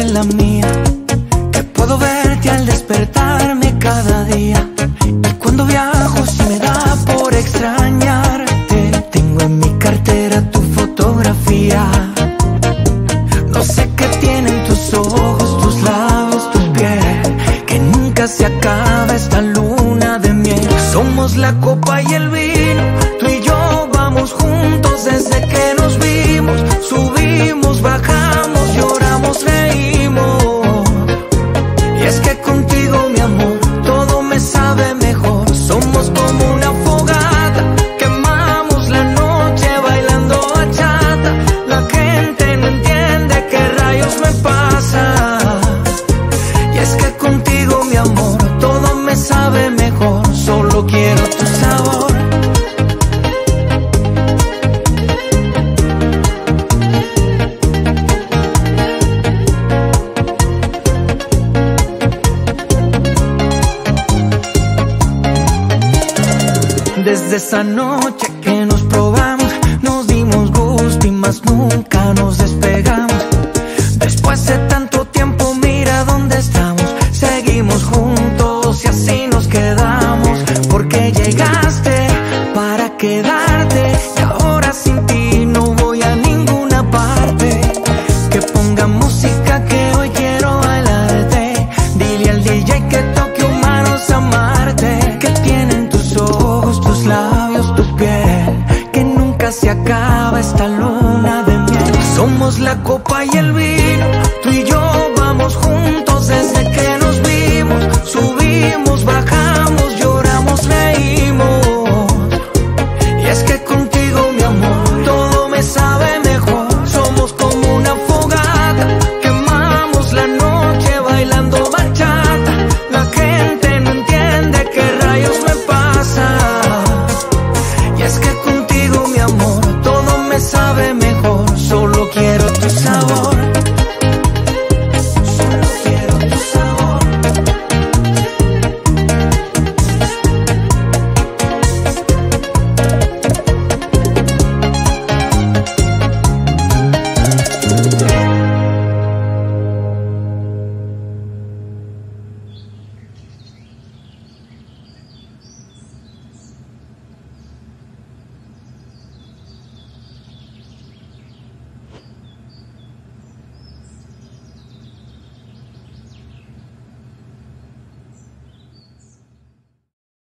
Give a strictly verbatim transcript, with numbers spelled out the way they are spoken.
la mía, que puedo verte al despertarme cada día. Y cuando viajo si me da por extrañarte. Tengo en mi cartera tu fotografía. No sé qué tienen tus ojos, tus labios, tu piel, que nunca se acaba esta luna de miel. Somos la copa y el vino, tú y yo vamos juntos desde que nos vimos. Subimos, bajamos, lloramos, reímos. Y es que contigo, mi amor, todo me sabe mejor. Somos como una fogata, quemamos la noche bailando bachata. La gente no entiende qué rayos me pasa. Y es que contigo, mi amor, todo me sabe mejor. Solo quiero tu sabor. Desde esa noche que nos probamos, nos dimos gusto y más nunca nos despegamos. Después de tanto tiempo, mira dónde estamos. Seguimos juntos y así nos quedamos. Porque llegaste para quedarte y ahora sin ti no voy a ninguna parte. Que ponga música que hoy quiero bailarte. Dile al D J que toque humanos amarte. Que tienen tus ojos, tus labios, tu piel, que nunca se acaba esta luna de miel. Somos la copa y